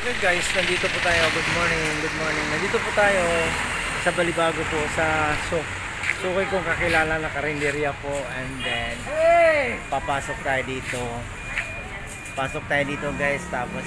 Okay guys, nandito po tayo. Good morning, good morning. Nandito po tayo sa Balibago po sa Sukoy kong kakilala na karinderya po. And then papasok tayo dito. Pasok tayo dito guys. Tapos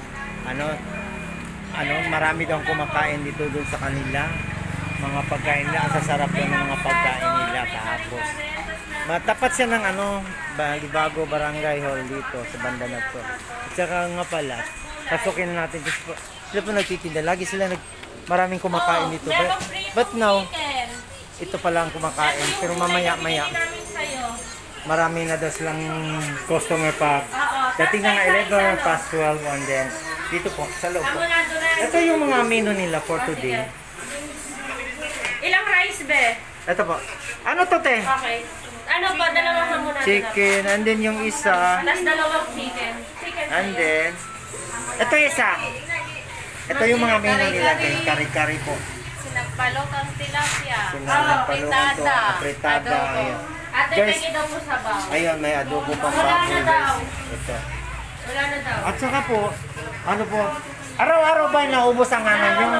marami daw kumakain dito dun sa kanila. Mga pagkain nila, ang sasarap yung mga pagkain nila. Tapos matapat siya ng Balibago Barangay Hall dito sa banda na to. At saka nga pala, pasukin na natin. Sila po nagtitinda. Lagi sila maraming kumakain dito. But now, ito pala ang kumakain. Pero mamaya-maya, marami na daw silang customer pa. Dating na nga 11 past 12 and then dito po, sa loob po. Ito yung mga menu nila for today. Ilang rice be? Ito po. Ano to te? Okay. Ano ba? Dalawang muna. Chicken. And then yung isa. Last dalawang chicken. And then, ito isa. Ito yung mga menu nila guys. Kari-kari po. Sinagpalokang tilapia. Sinagpalokang apritada. Ayan. Ate, Guys, may daw po sabaw. ayun, may adobo pang Wala baboy na daw. guys. Ito. Wala na daw. At saka po, araw-araw ba naubos ang nyo?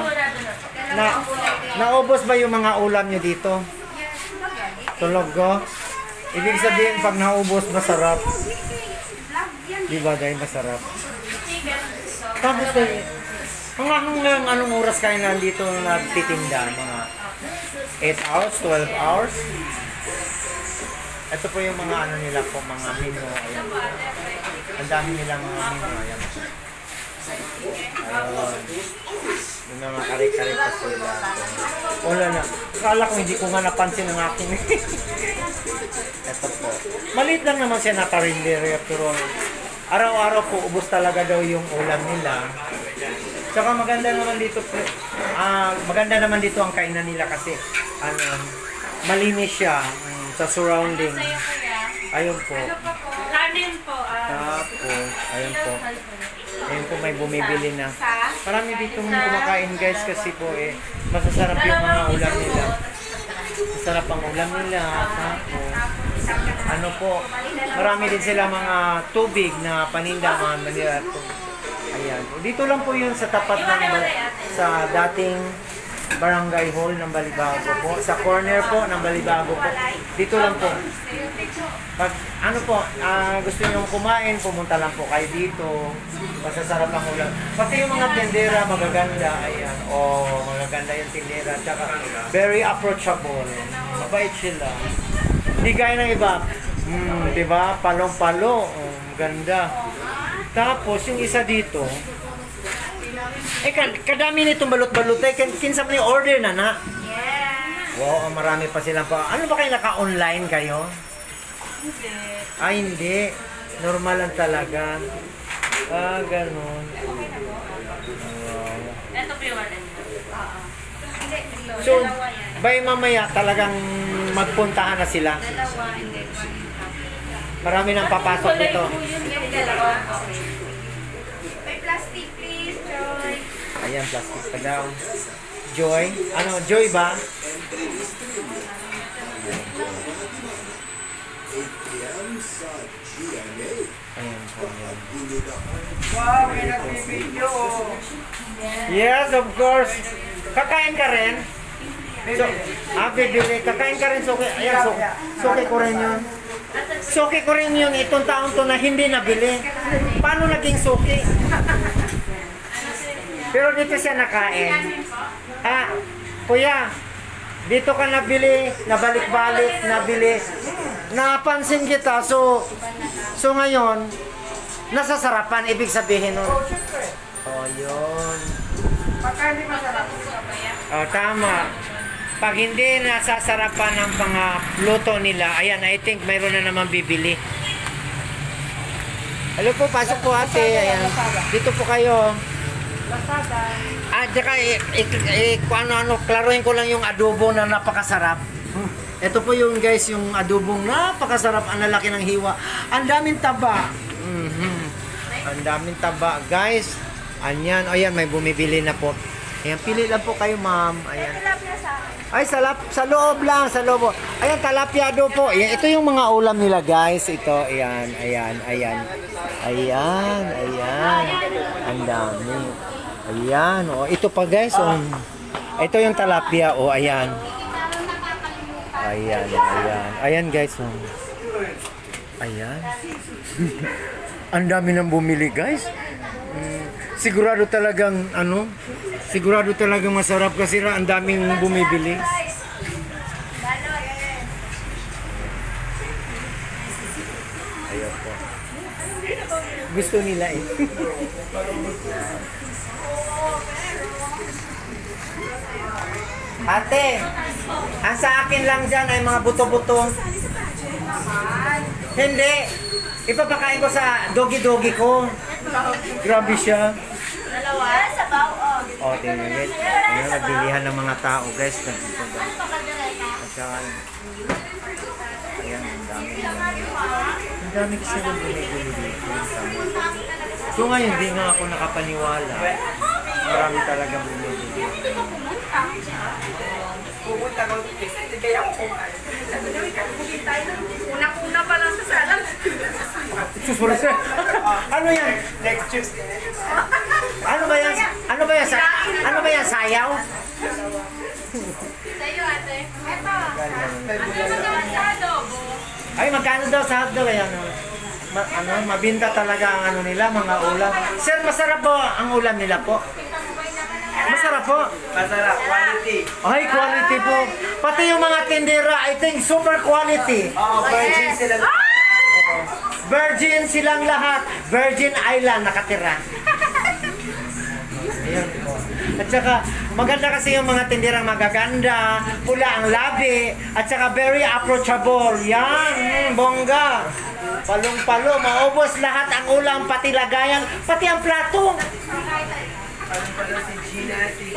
Naubos ba yung mga ulam nyo dito? Tulog ko? Ibig sabihin, pag naubos, masarap. Di ba dahil masarap? Tapos hanggang anong oras kayo nandito nagtitinda? Mga 8 hours, 12 hours? Ito po yung mga nila po, mga menu. Ayan. Ang dami nilang mga menu. Ayan. Yung mga kare-kare pa sila. Wala na. Akala ko hindi ko nga napansin ang aking. Ito po. Maliit lang naman siya na karinderya pero araw-araw po ubos talaga daw yung ulam nila. Tsaka maganda naman dito po. Maganda naman dito ang kainan nila kasi malinis siya sa surrounding. Ayun po. Ramen po. Tapos, ayun po. Ayun po may bumibili na. Marami dito kumakain guys kasi po masasarap yung mga ulam nila. Masarap ang ulam nila. Tapos, marami din sila mga tubig na paninda mga manila. Ayan. Dito lang po yun sa tapat ng sa dating Barangay Hall ng Balibago po. Sa corner po ng Balibago po. Dito lang po. Pag gusto niyo kumain, pumunta lang po kayo dito. Masasarap ang ulam. Pati yung mga tindera magaganda. Ayan. Magaganda yung tindera. Tsaka very approachable. Mabait sila. Hindi gaya ng iba. Diba? Palong-palo. Ganda. Tapos yung isa dito, kadami nitong balot-balot. Kinsa mo yung order na na? Yeah. Wow, marami pa silang pa. Ano ba kayo naka-online kayo? Hindi. Hindi. Normal lang talaga. Ganun. Ito po yung ano. So, by mamaya talagang magpuntahan na sila. Dalawa, hindi. Marami nang papasok dito. Dalawa. Okay. May plastic please, Joy. Ayan, plastic pa daw. Joy? Joy ba? Ayan po. Wow, may nagbibideo. Yes, of course. Kakain ka rin? So, bibili. Kakain ka rin, suki. Ayan, suki ko rin yun. Suki ko rin yung itong taon to na hindi nabili. Paano naging suki? Pero dito siya nakain. Kuya, dito ka nabili, nabalik-balik, nabili. Napansin kita, so ngayon, nasasarapan, ibig sabihin nun. Yun. Pagka hindi masarap. Tama. Pag hindi nasasarapan ng mga luto nila, ayan, I think mayroon na naman bibili. Hello po, pasok po ate. Ayan. Dito po kayo. Lasada. Tsaka, klaruhin ko lang yung adobo na napakasarap. Ito po yung guys, yung adobong napakasarap. Ang lalaki ng hiwa. Ang daming taba. Ang daming taba. Guys, ayan, may bumibili na po. Ayan, pili lang po kayo, ma'am. Ayan. Tilapia sa akin. Ay, sa loob lang, sa loob. Ayan, talapiado po. Ayan, ito yung mga ulam nila, guys. Ito, ayan. Ayan. Ang dami. Ayan, oh. Ito pa, guys. Oh. Ito yung talapia, oh. Ayan. Ayan, guys. Oh. Ayan. Ang dami nang bumili, guys. Sigurado talagang masarap kasi ang daming bumibili. Ayan po. Gusto nila eh. Ate, ang sa akin lang dyan ay mga buto-buto. Hindi. Ipapakain ko sa dogi-dogi ko. Grabe siya. Dalawa? Sa bao, Oh, tingnan guys. Ayan, nagbilihan ng mga tao, guys. At saka, ayan, ang dami. Ang dami kasi nang bumibili dito. So ngayon, hindi nga ako nakapaniwala. Marami talaga bumibili. Pupunta ko. Kaya ako kumain. Unang-una pa lang sa salang. Susunod sir. Ano yan? Next Tuesday. Ano ba yan? Ano ba yan? Sayaw? Sa'yo, ate. Eto. Ano naman sa adobo? Ay, magkano daw sa hotdog? Ayan, mabinta talaga ang ano nila, mga ulam. Sir, masarap po ang ulam nila po. Masarap po. Masarap. Quality. Ay, quality po. Pati yung mga tindera, I think super quality. Oo, virgin sila. Virgin silang lahat. Virgin Island nakatira. Ayan po. At saka, maganda kasi yung mga tindirang magaganda, pula ang labi, at saka very approachable. Yan, bongga. Palong-palo, maubos lahat ang ulam, pati lagayan, pati ang plato. Si Gina, si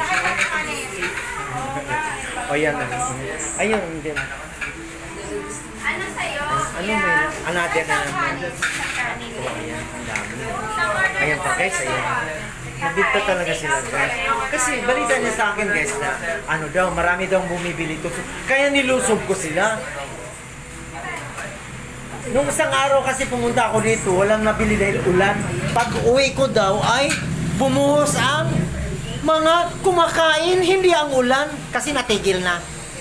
O yan. Ayun, din. Ano sa'yo? Ano may, another na naman. O, ayan, ang dami. Ayan pa guys, ayan. Nabigta talaga sila guys. Kasi balita niya sa akin guys na ano daw, marami daw bumibili to. Kaya nilusob ko sila. Nung isang araw kasi pumunta ako dito, walang nabili dahil ulan. Pag uwi ko daw ay bumuhos ang mga kumakain, hindi ang ulan. Kasi natigil na.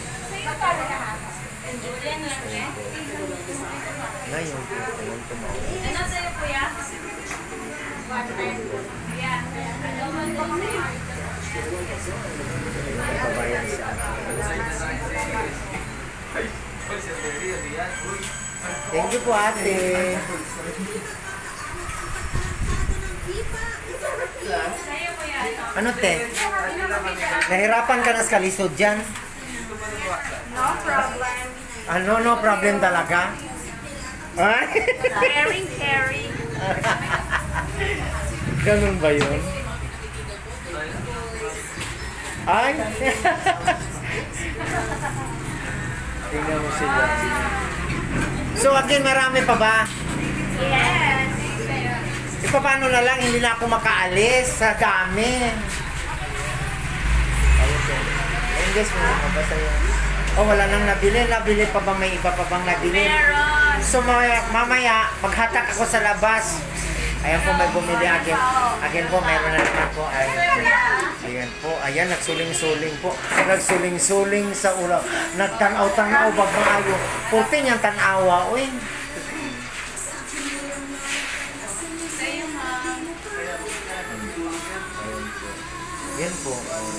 Ngayon, ayun tumawag. Ano sa'yo, kuya? Nagbabayan sa akin. Thank you po ate. Sa'yo, kuya, ano? Ano te? Nahirapan ka na sa kalisod dyan? No problem. Ano, no problem talaga? Ay? Caring. Ganun ba yun? Ay? Tingnan mo sila. So again, marami pa ba? Yes. Paano na lang, hindi na ako makaalis sa dami. Ayun guys, may mabasa yun. Oh, wala nang nabili. Nabili pa bang may iba pa bang nabili? Meron. So mamaya, maghatak ako sa labas. Ayan po, may bumili akin. Akin po, meron na naman po. Ayan po, ayan, nagsuling-suling po. Nagsuling-suling sa ulo. Nagtanaw-tanaw, bagmaayo. Purti niyang tanawa, uy. Ayan po.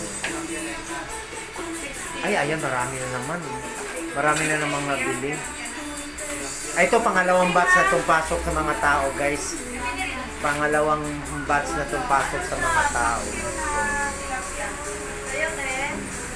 Ay, ayan, marami na naman. Marami na namang nabili. Ay, ito, pangalawang batch na itong pasok sa mga tao, guys. Pangalawang batch na itong pasok sa mga tao. Sa'yo, Tren.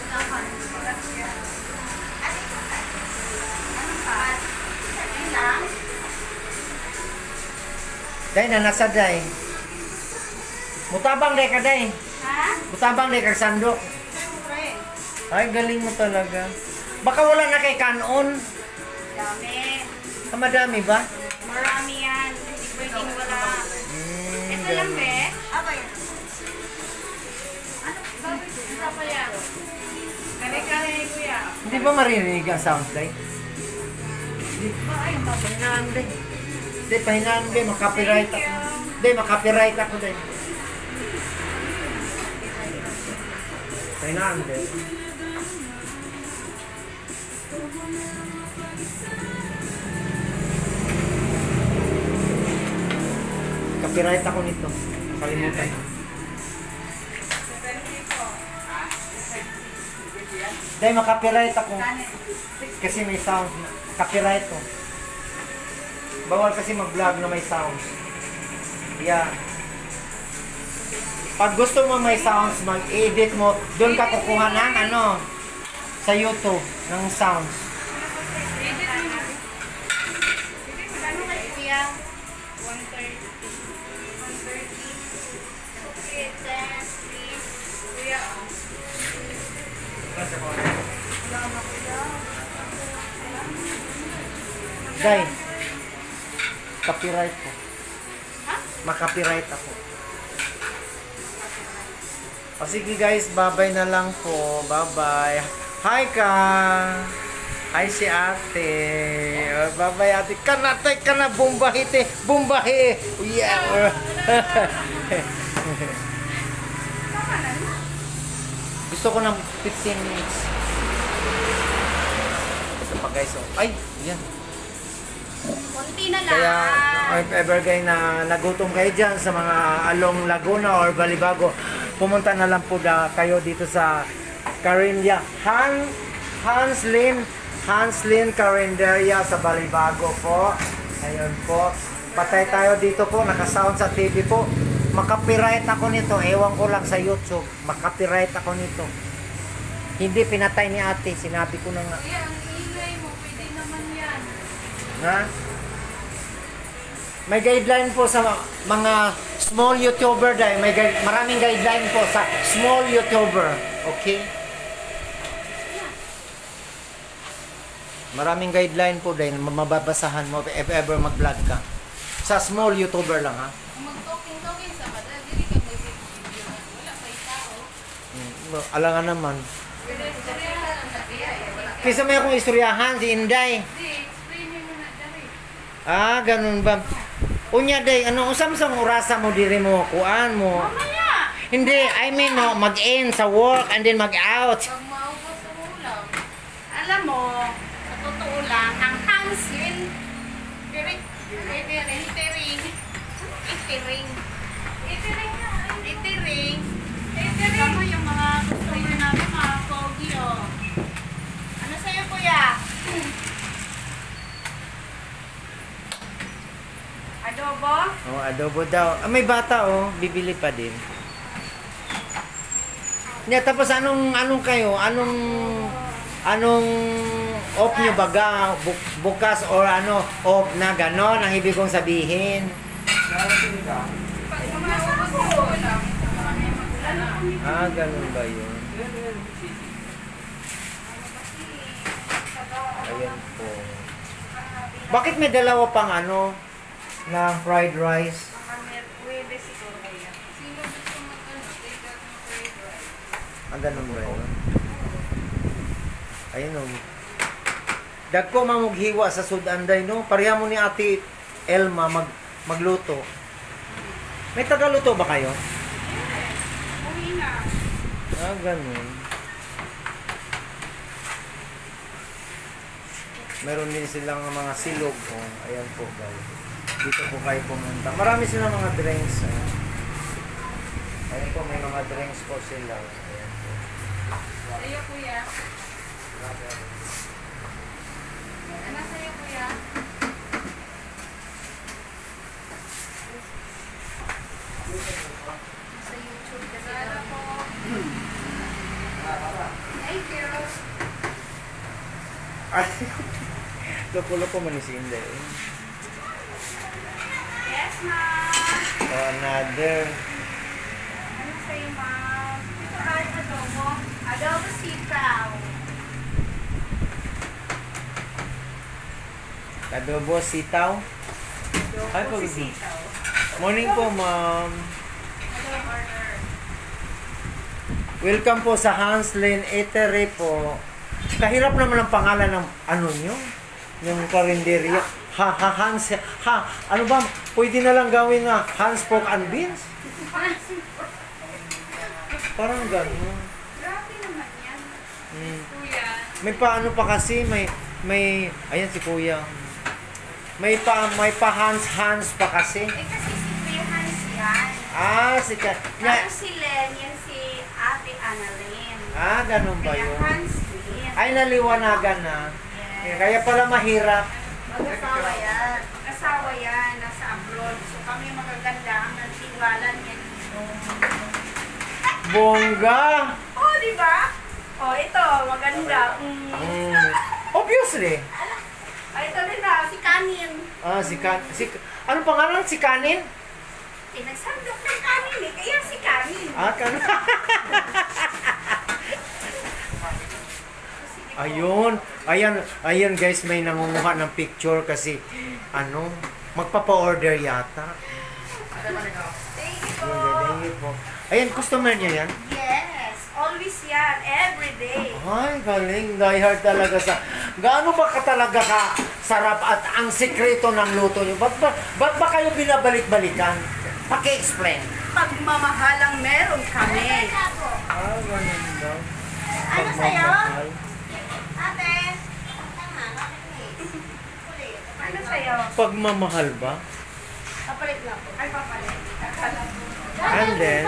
Day, nanasa, day. Mutabang, day ka, day. Ha? Mutabang, day ka, sandok. Ay, galing mo talaga. Baka wala na kay kanon. Dami. Madami ba? Marami yan. Hindi pwedeng wala. Ito lang, be. Ano? Hindi ba maririnig ang sound day? Hindi. Pahinaan day. Hindi, pahinaan day. Makapiright ako. Hindi, makapiright ako day. Pahinaan day. Copyright ako nito. Kalimutan. Dahil makapiright ako. Kasi may sound. Copyright ko. Bawal kasi mag-vlog na may sound. Yeah. Pag gusto mo may sounds, mag-edit mo, doon ka kukuha ng ano, sa YouTube, ng sounds. Ano kay Kuya? 130. 130. Okay, 10, please. Kuya, Day, copyright ko. Ha? Makapiright ako. O sige guys, bye-bye na lang po. Bye-bye. Hi ka! Hi si ate. Bye-bye ate. Kanatay ka na, bumbahi te. Bumbahi! Yeah! Gusto ko ng 15 minutes. Ito pa guys. Oh. Ay! Yan. konti na lang. Kaya, if ever kayo na nagutom kayo dyan sa mga along Laguna or Balibago, pumunta na lang po kayo dito sa Carinderia. Hans Lin Carinderia sa Balibago po. Ayun po. Patay tayo dito po. Nakasound sa TV po. Makapiright ako nito. Ewan ko lang sa YouTube. Makapiright ako nito. Hindi pinatay ni ate. Sinabi ko na nga. Kuya, ang ingay mo. Pwede naman yan. Ha? May guideline po sa mga small YouTuber dahil maraming guideline po sa small YouTuber. Okay? Maraming guideline po dahil mababasahan mo if ever mag-vlog ka. Sa small YouTuber lang ha. Kung mag-talking sa kada, dili ka may video. Wala kay tao. Alangan naman. Dire-dire lang na kaya. Kisa may akong istoryahan si Inday. Di, explain mo na dari. Ah, ganun ba? Unya day, ano usam-sam orasa mo diri mo kuan mo. Mamaya! Hindi, I mean no, mag-in sa work and then mag-out. Pag maubos ang ulam. Alam mo, sa totoo lang, ang hangsin, itiring. Ito yung mga customer namin, mga pogi, oh. Ano sa'yo, kuya? Adobo? Oh, adobo daw. Ah, may bata oh, bibili pa din. Yeah, tapos anong kayo? Anong off nyo baga? Bukas or ano? Off na ganon ang ibig kong sabihin. Pag maubos ang ulam, Ah, ganun ba yun? Ayan po. Bakit may dalawa pang ano? Na fried rice? pwede siguro kuya. Sino gusto take out ng fried rice? Ah, ganun ba yun? Ayun o. Dagko mamughiwa sa Sudanday, no? Pareha mo ni Ate Elma magluto. May tagaluto ba kayo? Uwi na. Ah, ganun. Meron din silang mga silog. Oh, ayan po guys. Dito po kayo pumunta. Marami silang mga drinks. Ayan po, may mga drinks po sila. Ayan po. Sa'yo, kuya. Ano sa'yo, kuya? Sa YouTube kasi daw po. Thank you. Ay, loko-loko man ni si Inday. Yes, ma'am. Another. Ano sa'yo, ma'am? Ito ay adobo. Adobo sitaw. Adobo sitaw. Hi po, Adobo Bibi. sitaw. Morning po, ma'am. Adobo order. Welcome po sa Hans Lin Eatery po. Kahirap naman ang pangalan ng ano nyo, yung karinderya. Hans, ano ba, pwede na lang gawin na Hans Pork and Beans? Parang gano'n. Grabe naman yan. Kuya. May paano pa kasi, ayan si Kuya. May pa Hans pa kasi. Eh kasi si Kuya Hans yan. Yeah. Si Len, yan si Ate Annalyn. Ganun ba Kaya yun? Hans din. Ay, naliwanagan na. Yes. Kaya pala mahirap. Mag-asawa yan. Mag-asawa yan. Nasa abroad. So kami magaganda ang nagsiwalan yan. Bongga! Oh, di ba? Oh, ito. Maganda. Obviously. Ito din na. Si Kanin. Ano pangalan? Si Kanin? Nagsandok ng Kanin eh. Kaya si Kanin. Kanin. Ayun. Ayan guys, may nangunguha ng picture kasi magpapa-order yata. Thank you po. Thank you po. Ayan, customer niya yan? Yes. Always yan. Every day. Ay, galing. Die-hard talaga sa... Gaano ba talaga ka sarap at ang sikreto ng luto niyo? Ba't ba kayo binabalik-balikan? Paki-explain. Pagmamahalang meron kami. Ganun daw. Ano sa'yo? Pagmamahal. Ate. Ano sa'yo? Pagmamahal ba? Papalit lang po. Ay, papalit. And then,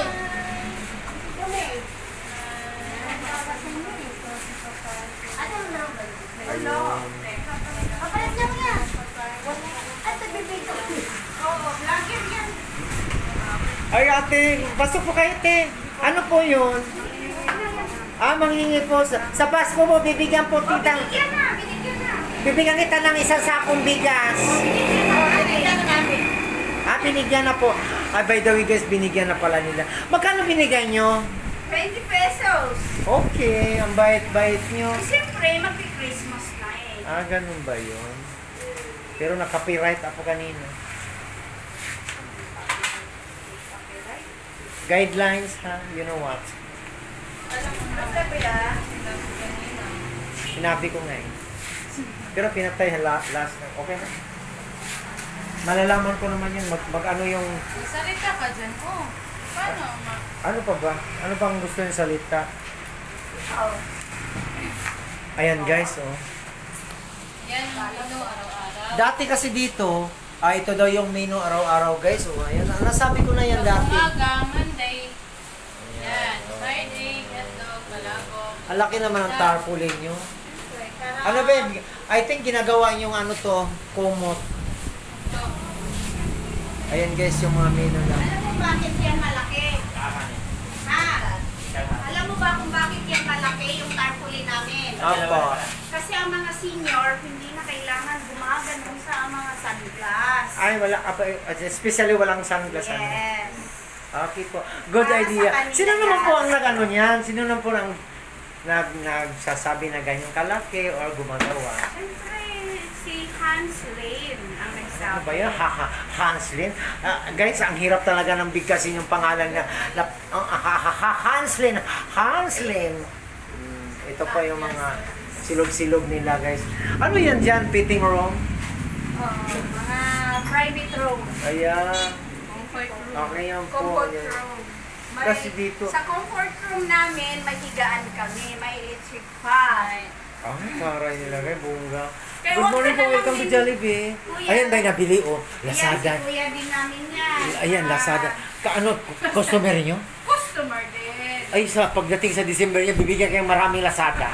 Hello. Papalit lang yan. At nagbibigay. Oo, vlogger yan. ay ate, pasok po kayo ate. Ano po yun? Manghingi po. Sa Pasko po, bibigyan po titang... Binigyan na, binigyan na. Bibigyan kita ng isang sakong bigas. Binigyan na namin. Binigyan na po. By the way guys, binigyan na pala nila. Magkano binigay nyo? 20 pesos. Okay, ang bait-bait nyo. Siyempre, magpi-Christmas na eh. Ganun ba yun? Pero na-copyright ako kanina. Guidelines ha, you know what? Alam mo, sabi ah. Sinabi ko nga eh. Pero pinatay last na. Okay na? Malalaman ko naman yun. Mag-ano yung... Salita ka dyan. Oh, paano? Ano pa ba? Ano bang gusto yung salita? Oh. Ayan guys, oh. Yan, ano, araw-araw. Dati kasi dito, ito daw yung menu araw-araw guys. Oh, ayan. Nasabi ko na yan dati. Umaga, Monday. Yan, Friday, hotdog, balabog. Ang laki naman ang tarpaulin nyo. Ano ba yun? I think ginagawa yung ano to, kumot. Ayan guys, yung mga menu lang. Alam mo bakit yan malaki? Alam mo ba kung bakit yan malaki yung tarpaulin namin? Apo. Kasi ang mga senior, hindi na kailangan gumagano sa mga sunglass. Ay, wala. Especially walang sunglass. Yes. Okay po. Good Para sa idea. kanila Sino naman po yan. ang nag-ano niyan? Sino naman po ang nagsasabi na ganyang kalaki or gumagawa? Siyempre, si Hans Lane ang nagsabi. Ano ba yun? Hanslin? Guys, ang hirap talaga ng bigkasin yung pangalan na Hanslin. Hanslin. Ito pa yung mga silog-silog nila, guys. Ano yan dyan? Fitting room? Mga private room. Ayan. Comfort room. Okay yan po. Comfort Ayan. room. Kasi dito... Sa comfort room namin, may higaan kami. May electric fan. Taray nila kay Bunga. Kaya Good huwag morning ka po, na welcome to lang Jollibee. Kuya. Ayan, may nabili oh. Ayan, Lazada. si kuya din namin yan. Ayan, Saka, Lazada. Kaano, customer nyo? Customer din. Ay, sa pagdating sa December niya, bibigyan kayong maraming Lazada.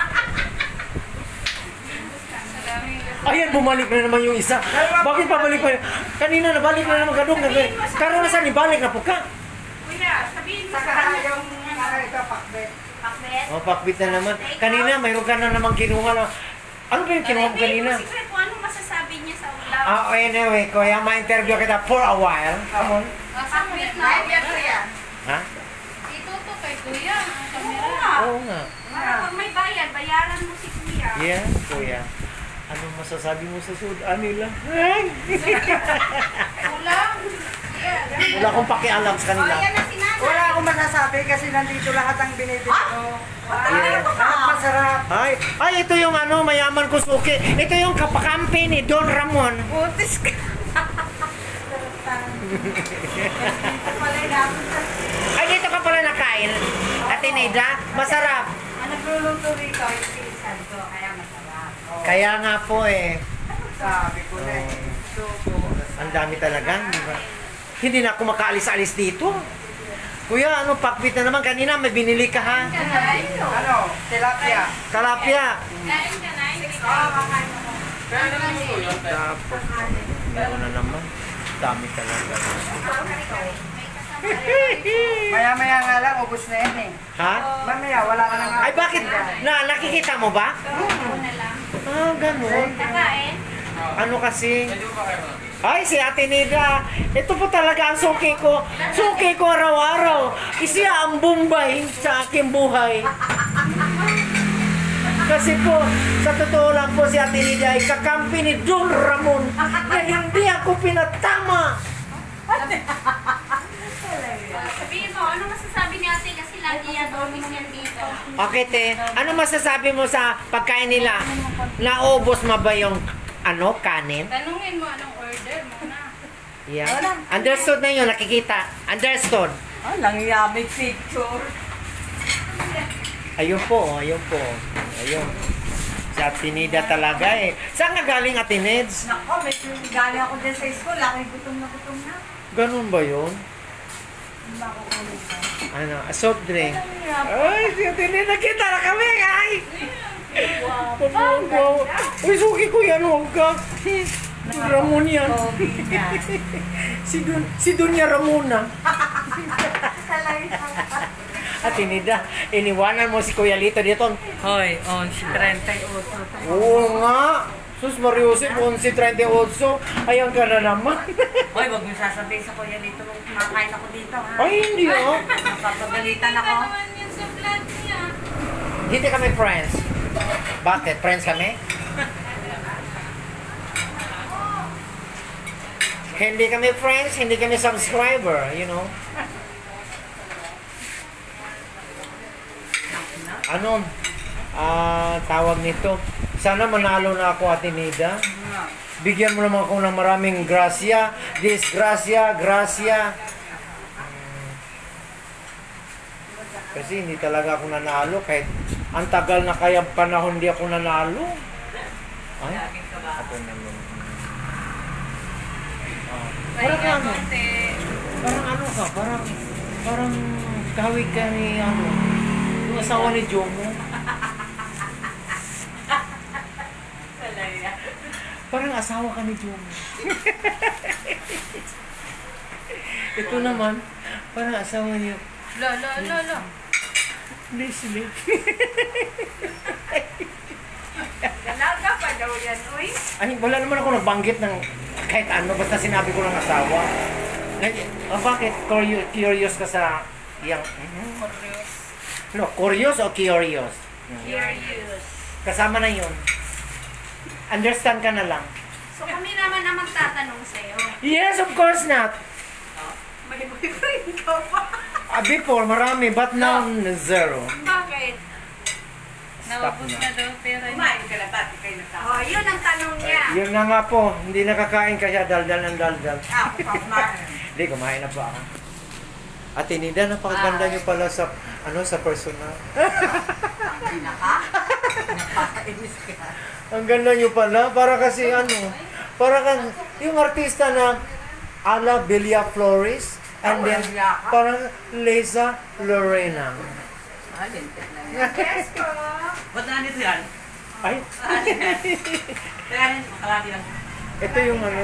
Ayan, bumalik na naman yung isa. Bakit pabalik pa yun? Kanina, nabalik na naman ganun. Karoon na saan, ibalik na po ka. Kuya, sabihin mo sa Saka kanya. yung ito, pakbet. Pakbet. O, pakbit na naman. Kanina, mayroon ka na naman kinuha na. Ano ba yung kinuha mo kanina? Hindi mo secret kung anong masasabi niya sa ulam. Anyway, kuya, ma-interview kita for a while. Come on. Pakbet na. Kuya. Ha? Ito to kay kuya. Ang kamera. Oo nga. Para pag may bayad, bayaran mo si kuya. Yeah, kuya. Anong masasabi mo sa sudan nila? Ulam. Yeah. Wala akong pakialam sa Oh, kanila. yan na si Wala akong masasabi kasi nandito lahat ang binibili ko. Yes. Masarap. Ay, ito yung ano, mayaman ko suki. Ito yung kapakampi ni Don Ramon. Butis ka. Ay, dito ka pala nakain. Ate Neda, masarap. Ang nagluluto rito yung pinsan ko, kaya masarap. Kaya nga po eh. Sabi ko na eh. Ang dami talaga. Di ba? Hindi na ako makaalis-alis dito. Kuya, ano, pakbit na naman. Kanina may binili ka ha? Ano? Tilapia. Kalapia. Kain ka na, hindi ka. Tapos, meron na naman. Dami talaga. Maya-maya nga lang, ubos na yan eh. Ha? Mamaya, wala ka na nga. Ay, bakit? Nakikita mo ba? Ah, ganun. Kakain? Ano kasi? Ay, si Ate Nida. Ito po talaga ang suki ko. Suki ko araw-araw. Isiya ang Bombay sa aking buhay. Kasi po, sa totoo lang po si Ate Nida ay kakampi ni Don Ramon na hindi ako pinatama. Sabihin mo, ano masasabi ni ate kasi lagi yan always yan dito. Okay, te. Ano masasabi mo sa pagkain nila? Naubos mo ba yung ano, kanin? Tanungin mo anong order mo na. Yeah. Understood na yun, nakikita. Understood. Ah, nangyamig picture. Ayun po, ayun po. Ayun. Si Ate Nida talaga eh. Saan nga galing Ate Neds? Nako, may galing ako dyan sa school. Ako'y gutom na. Ganun ba yun? Ano, soft drink. Ay, si Ate Nida, nakita na kami, ay! Wow. Uy, suki ko yan, huwag ka. Ramon yan. si Dunya Ramona. Ate Nida, iniwanan mo si Kuya Lito dito. Hoy, on si 38. Oo nga. Sus Mariusip, 11.38. Ayan ka na naman. Hoy, wag mo sasabihin sa kuya dito nung kumakain ako dito, ha? Ay, hindi oh. Napapagalitan ako. Ano naman yun sa vlog niya? Hindi kami friends. Bakit? Friends kami? Hindi kami friends, hindi kami subscriber, you know. Ano? Tawag nito. Sana manalo na ako, Ate Nida. Bigyan mo naman ako ng maraming grasya. Disgrasya, grasya. Kasi hindi talaga ako nanalo. Kahit ang tagal na kaya panahon hindi ako nanalo. Ay, ako naman. Parang ano? Parang ano ka? Parang kawig ka ni ano? Yung asawa ni Jomo. Parang asawa ka ni Jomo. Ito naman, parang asawa niyo. Lo. Leslie. Dalaga pa daw yan, uy. Ay, wala naman ako nagbanggit ng kahit ano, basta sinabi ko ng asawa. Bakit? Curious ka sa iyang... No, curious o curious? Curious. Kasama na yun. Understand ka na lang. So kami naman ang magtatanong sa'yo. Yes, of course not. May boyfriend ka pa? Before, marami, but now, zero. Bakit? Stop Naubos na. na daw pera niya. Kumain ka na ba? Di kayo nagkakain. Oh, yun ang tanong niya. Yun na nga po, hindi nakakain ka siya, daldal ng daldal. Ako pa kumain. Hindi, kumain na po ako. Ate Nida, napakaganda niyo pala sa, sa personal. Pinaka? Nakakainis ka. Ang ganda niyo pala, para kasi para kang, yung artista na Ala Belia Flores, and then parang Liza Lorena. Alin? Yes po. Ba't nandito yan? Ay, Kaya rin, makalati lang. ito yung ano.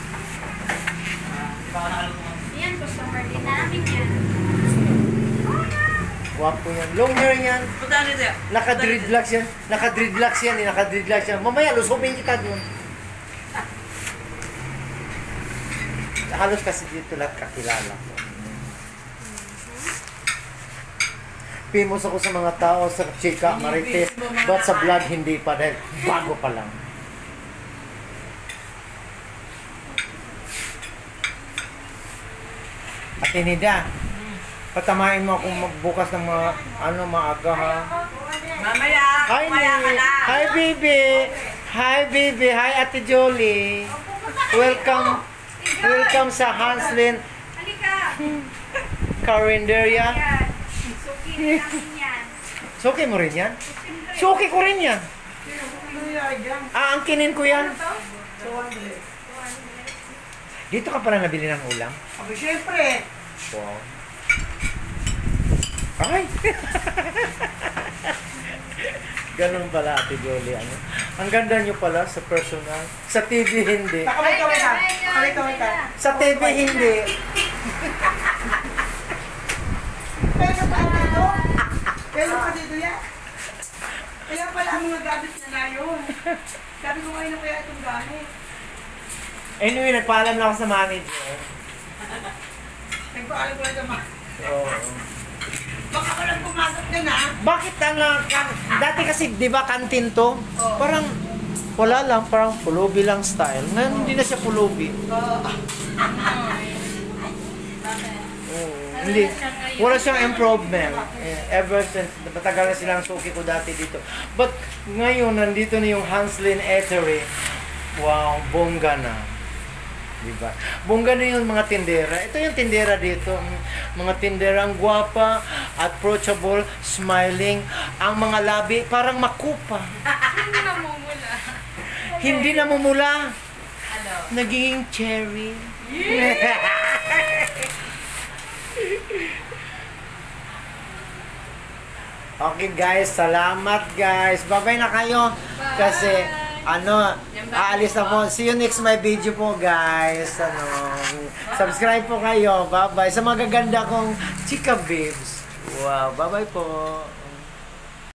Di ba ako nakalungan? Yan, customer din namin yan. Wapo yan. Long hair yan. Ba't nandito yan? Naka-dreadlocks yan. Naka-dreadlocks yan. Naka-dreadlocks yan. Mamaya, lusubin kita dun. Halos kasi dito lahat kakilala ko. Famous ako sa mga tao sa chika, marites, but sa vlog hindi pa dahil bago pa lang. Ate Nida, Patamahin mo akong magbukas ng mga, maaga ha. Mamaya, Hi, mamaya ka na. Hi, baby. Hi, baby. Hi, Ate Jolie. Welcome. Welcome sa Hanslin Halika. Carinderia. Yan. Suki na namin yan. Suki mo rin yan? Suki ko rin yan. Angkinin ko yan. Dito ka pala nabili ng ulam? Abi, syempre. Wow. Ay! Ganun pala, Ate Jolie. Ano? Ang ganda nyo pala sa personal. Sa TV, hindi. Nakamay ka. Nakamay ka. Sa TV, hindi. Pero pa dito. Pero pa dito yan. Kaya pala ang mga gamit na na yun. Sabi ko ngayon na kaya itong gamit. Anyway, nagpaalam na ako sa manager. Nagpaalam ko lang naman. Oo. Baka ko lang pumasok ka na. Bakit dati kasi, di ba, kantin to? Parang, wala lang, parang pulubi lang style. Ngayon, hindi na siya pulubi. Hindi. Wala siyang improvement. Ever since, matagal na silang suki ko dati dito. But, ngayon, nandito na yung Hanslin Eatery. Wow, bongga na. Diba? Bongga na yung mga tindera. Ito yung tindera dito. Mga tindera ang gwapa, approachable, smiling. Ang mga labi, parang makupa. Hindi namumula. Hindi namumula. Ano? Naging cherry. Okay guys, salamat guys. Bye-bye na kayo. Kasi aalis na po. See you next my video po guys. Subscribe po kayo. Bye-bye. Sa magaganda kong chika babes. Wow, bye-bye po.